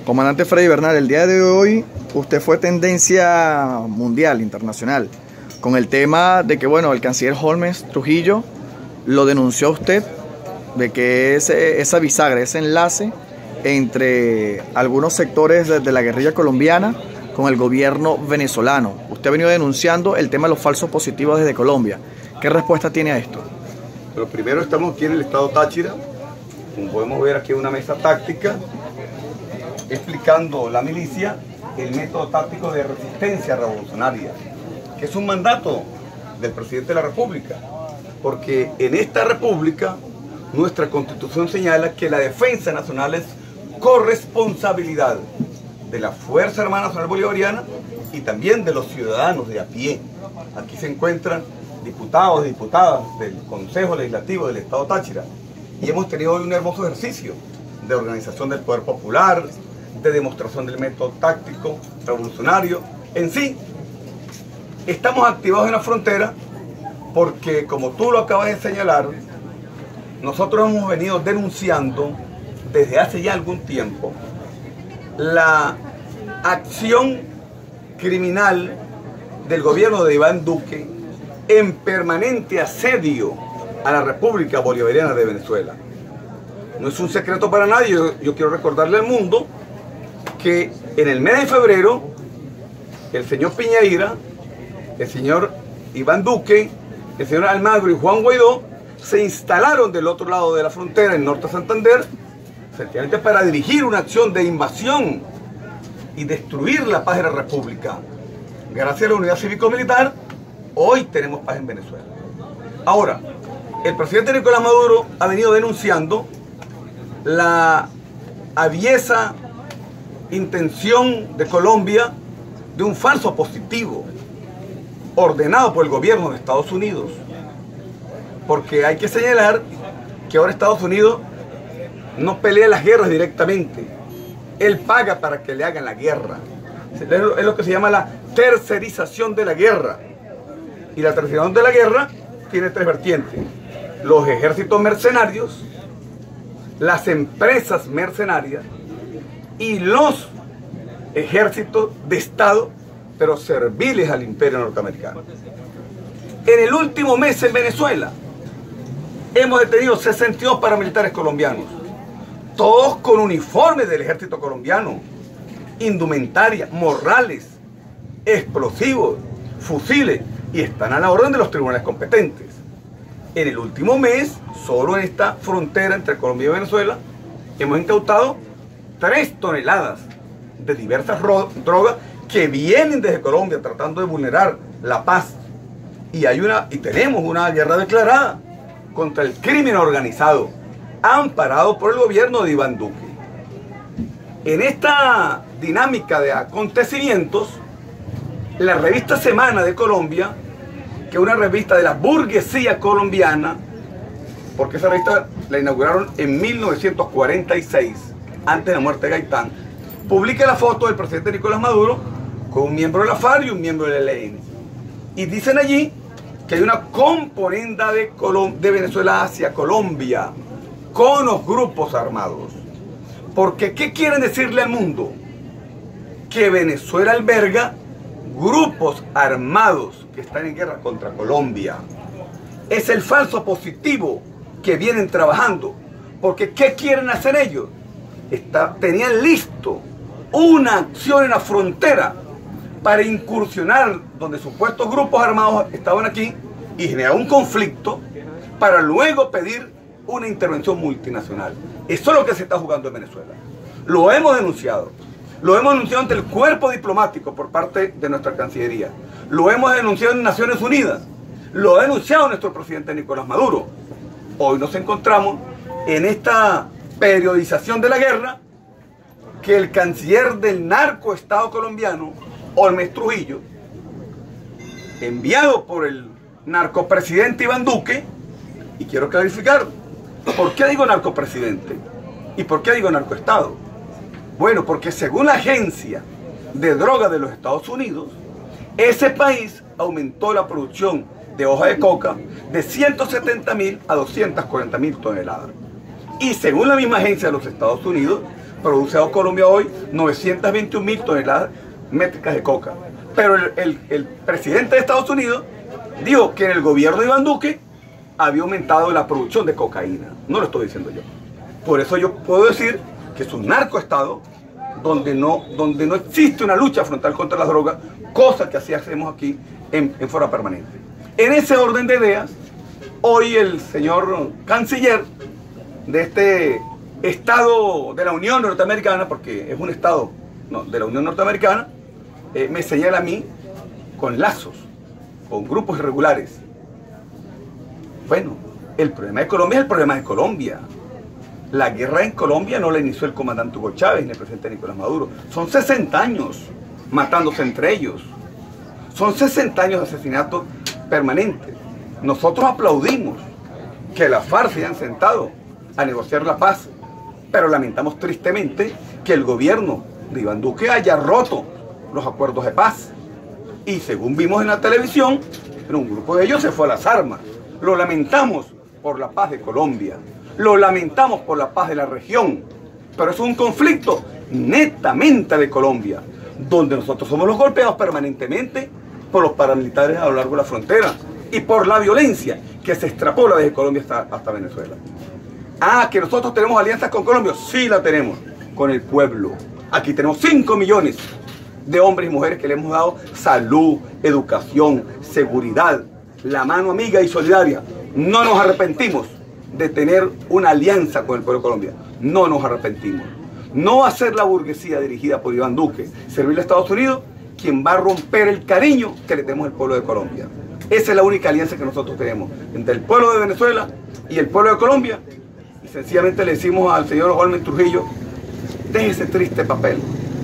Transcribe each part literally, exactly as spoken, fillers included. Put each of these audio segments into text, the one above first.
Comandante Freddy Bernal, el día de hoy usted fue tendencia mundial, internacional, con el tema de que, bueno, el canciller Holmes Trujillo lo denunció a usted, de que ese, esa bisagra, ese enlace entre algunos sectores de, de la guerrilla colombiana con el gobierno venezolano. Usted ha venido denunciando el tema de los falsos positivos desde Colombia. ¿Qué respuesta tiene a esto? Pero primero estamos aquí en el estado Táchira, como podemos ver aquí una mesa táctica, explicando la milicia el método táctico de resistencia revolucionaria, que es un mandato del presidente de la República, porque en esta República nuestra Constitución señala que la defensa nacional es corresponsabilidad de la Fuerza Armada Nacional Bolivariana y también de los ciudadanos de a pie. Aquí se encuentran diputados y diputadas del Consejo Legislativo del Estado Táchira y hemos tenido hoy un hermoso ejercicio de organización del poder popular, de demostración del método táctico revolucionario. En sí, estamos activados en la frontera porque, como tú lo acabas de señalar, nosotros hemos venido denunciando desde hace ya algún tiempo la acción criminal del gobierno de Iván Duque en permanente asedio a la República Bolivariana de Venezuela. No es un secreto para nadie, yo, yo quiero recordarle al mundo que en el mes de febrero el señor Piñeira, el señor Iván Duque, el señor Almagro y Juan Guaidó se instalaron del otro lado de la frontera, en Norte Santander, sencillamente para dirigir una acción de invasión y destruir la paz de la República. Gracias a la unidad cívico-militar, hoy tenemos paz en Venezuela. Ahora, el presidente Nicolás Maduro ha venido denunciando la aviesa intención de Colombia de un falso positivo ordenado por el gobierno de Estados Unidos, porque hay que señalar que ahora Estados Unidos no pelea las guerras directamente, él paga para que le hagan la guerra. Es lo que se llama la tercerización de la guerra, y la tercerización de la guerra tiene tres vertientes: los ejércitos mercenarios, las empresas mercenarias y los ejércitos de Estado, pero serviles al imperio norteamericano. En el último mes en Venezuela hemos detenido sesenta y dos paramilitares colombianos, todos con uniformes del ejército colombiano, indumentaria, morrales, explosivos, fusiles, y están a la orden de los tribunales competentes. En el último mes, solo en esta frontera entre Colombia y Venezuela, hemos incautado tres toneladas de diversas drogas que vienen desde Colombia tratando de vulnerar la paz. Y, hay una, y tenemos una guerra declarada contra el crimen organizado, amparado por el gobierno de Iván Duque. En esta dinámica de acontecimientos, la revista Semana de Colombia, que es una revista de la burguesía colombiana, porque esa revista la inauguraron en mil novecientos cuarenta y seis, antes de la muerte de Gaitán, publica la foto del presidente Nicolás Maduro con un miembro de la FARC y un miembro del E L N. Y dicen allí que hay una componenda de, Colom de Venezuela hacia Colombia con los grupos armados. Porque, ¿qué quieren decirle al mundo? Que Venezuela alberga grupos armados que están en guerra contra Colombia. Es el falso positivo que vienen trabajando. Porque, ¿qué quieren hacer ellos? Está, tenían listo una acción en la frontera para incursionar donde supuestos grupos armados estaban aquí y generar un conflicto para luego pedir una intervención multinacional. Eso es lo que se está jugando en Venezuela. Lo hemos denunciado. Lo hemos denunciado ante el cuerpo diplomático por parte de nuestra Cancillería. Lo hemos denunciado en Naciones Unidas. Lo ha denunciado nuestro presidente Nicolás Maduro. Hoy nos encontramos en esta periodización de la guerra que el canciller del narcoestado colombiano, Holmes Trujillo, enviado por el narcopresidente Iván Duque, y quiero clarificar, ¿por qué digo narcopresidente? ¿Y por qué digo narcoestado? Bueno, porque según la Agencia de Drogas de los Estados Unidos, ese país aumentó la producción de hoja de coca de ciento setenta mil a doscientas cuarenta mil toneladas. Y según la misma agencia de los Estados Unidos, produce Colombia hoy novecientas veintiún mil toneladas métricas de coca. Pero el, el, el presidente de Estados Unidos dijo que en el gobierno de Iván Duque había aumentado la producción de cocaína. No lo estoy diciendo yo. Por eso yo puedo decir que es un narcoestado donde no, donde no existe una lucha frontal contra las drogas, cosa que así hacemos aquí en, en forma permanente. En ese orden de ideas, hoy el señor canciller de este Estado de la Unión Norteamericana, porque es un Estado no, de la Unión Norteamericana, eh, me señala a mí con lazos, con grupos irregulares. Bueno, el problema de Colombia es el problema de Colombia. La guerra en Colombia no la inició el comandante Hugo Chávez ni el presidente Nicolás Maduro. Son sesenta años matándose entre ellos. Son sesenta años de asesinatos permanentes. Nosotros aplaudimos que las FARC se hayan sentado a negociar la paz, pero lamentamos tristemente que el gobierno de Iván Duque haya roto los acuerdos de paz. Y según vimos en la televisión, un grupo de ellos se fue a las armas. Lo lamentamos por la paz de Colombia. Lo lamentamos por la paz de la región. Pero es un conflicto netamente de Colombia, donde nosotros somos los golpeados permanentemente por los paramilitares a lo largo de la frontera y por la violencia que se extrapola desde Colombia hasta, hasta Venezuela. Ah, que nosotros tenemos alianzas con Colombia. Sí la tenemos, con el pueblo. Aquí tenemos cinco millones de hombres y mujeres que le hemos dado salud, educación, seguridad, la mano amiga y solidaria. No nos arrepentimos de tener una alianza con el pueblo de Colombia. No nos arrepentimos. No va a ser la burguesía dirigida por Iván Duque, servirle a Estados Unidos, quien va a romper el cariño que le tenemos al pueblo de Colombia. Esa es la única alianza que nosotros tenemos entre el pueblo de Venezuela y el pueblo de Colombia. Y sencillamente le decimos al señor Holmes Trujillo, deje ese triste papel,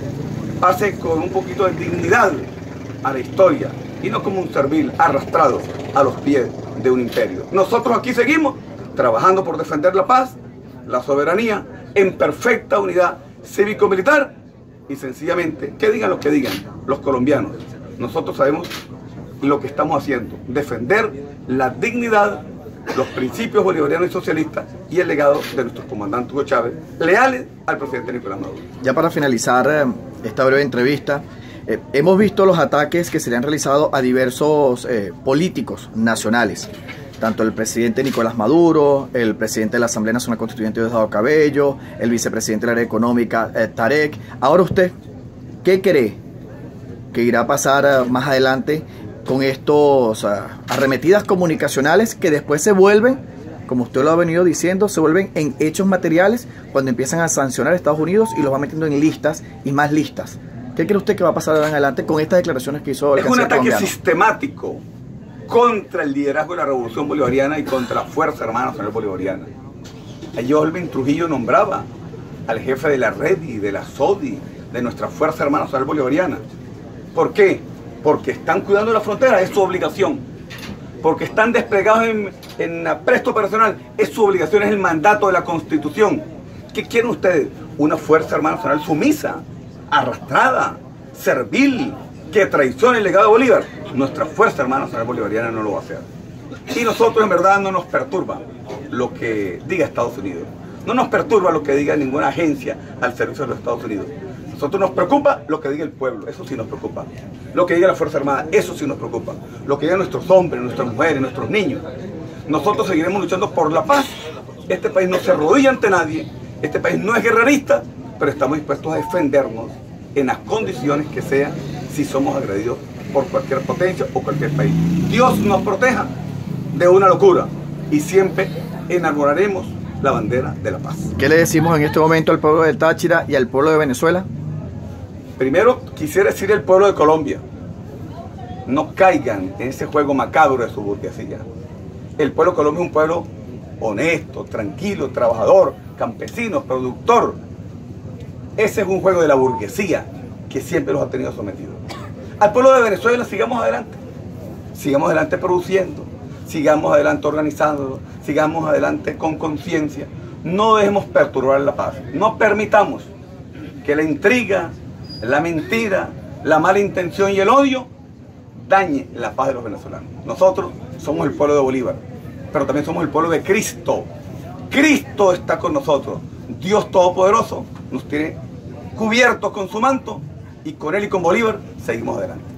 pase con un poquito de dignidad a la historia y no como un servil arrastrado a los pies de un imperio. Nosotros aquí seguimos trabajando por defender la paz, la soberanía, en perfecta unidad cívico-militar y sencillamente, que digan lo que digan los colombianos, nosotros sabemos lo que estamos haciendo, defender la dignidad, los principios bolivarianos y socialistas y el legado de nuestro comandante Hugo Chávez, leales al presidente Nicolás Maduro. Ya para finalizar eh, esta breve entrevista, eh, hemos visto los ataques que se le han realizado a diversos eh, políticos nacionales, tanto el presidente Nicolás Maduro, el presidente de la Asamblea Nacional Constituyente Diosdado Cabello, el vicepresidente de la área económica eh, Tarek. Ahora usted, ¿qué cree que irá a pasar eh, más adelante con estos uh, arremetidas comunicacionales que después se vuelven, como usted lo ha venido diciendo, se vuelven en hechos materiales cuando empiezan a sancionar a Estados Unidos y los va metiendo en listas y más listas? ¿Qué cree usted que va a pasar en adelante con estas declaraciones que hizo el Es un ataque colombiano? sistemático contra el liderazgo de la Revolución Bolivariana y contra la Fuerza Armada Nacional Bolivariana. Allí Holmes Trujillo nombraba al jefe de la REDI, de la SODI, de nuestra Fuerza Armada Nacional Bolivariana. ¿Por qué? Porque están cuidando la frontera, es su obligación. Porque están desplegados en, en apresto operacional, es su obligación, es el mandato de la Constitución. ¿Qué quieren ustedes? Una Fuerza Armada Nacional sumisa, arrastrada, servil, que traicione el legado de Bolívar. Nuestra Fuerza Armada Nacional Bolivariana no lo va a hacer. Y nosotros en verdad no nos perturba lo que diga Estados Unidos. No nos perturba lo que diga ninguna agencia al servicio de los Estados Unidos. Nosotros nos preocupa lo que diga el pueblo, eso sí nos preocupa. Lo que diga la Fuerza Armada, eso sí nos preocupa. Lo que digan nuestros hombres, nuestras mujeres, nuestros niños. Nosotros seguiremos luchando por la paz. Este país no se arrodilla ante nadie, este país no es guerrerista, pero estamos dispuestos a defendernos en las condiciones que sean si somos agredidos por cualquier potencia o cualquier país. Dios nos proteja de una locura y siempre enarbolaremos la bandera de la paz. ¿Qué le decimos en este momento al pueblo del Táchira y al pueblo de Venezuela? Primero quisiera decir al pueblo de Colombia, no caigan en ese juego macabro de su burguesía. El pueblo de Colombia es un pueblo honesto, tranquilo, trabajador, campesino, productor. Ese es un juego de la burguesía que siempre los ha tenido sometidos. Al pueblo de Venezuela sigamos adelante, sigamos adelante produciendo, sigamos adelante organizándonos, sigamos adelante con conciencia. No dejemos perturbar la paz, no permitamos que la intriga, la mentira, la mala intención y el odio dañe la paz de los venezolanos. Nosotros somos el pueblo de Bolívar, pero también somos el pueblo de Cristo. Cristo está con nosotros, Dios Todopoderoso nos tiene cubiertos con su manto y con él y con Bolívar seguimos adelante.